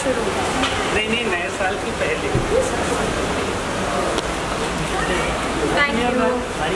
शुरू? नहीं, नए साल की पहले। Thank you.